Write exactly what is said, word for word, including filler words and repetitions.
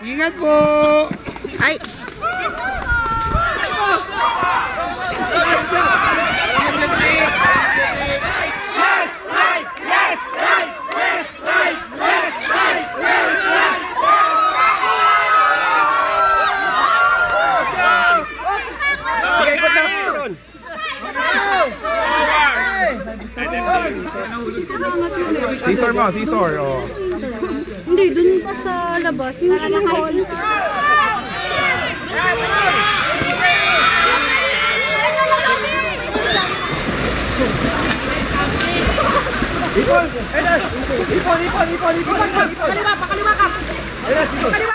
Ingat po! Ay! Scissor mo, scissor. Oh. Hindi, dun pa sa labas. Hindi na hall. Ipon! Elas! Ipon, ipon, ipon, ipon, ipon! Pakaliwa, pakaliwa ka! Elas, ipon!